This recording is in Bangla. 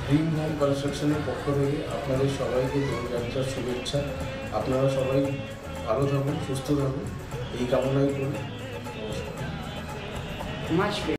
ড্রিম হোম কনস্ট্রাকশনের পক্ষ থেকে আপনাদের সবাইকে দোলযাত্রার শুভেচ্ছা। আপনারা সবাই ভালো থাকুন, সুস্থ থাকুন, এই কামনাই করি। নমস্কার।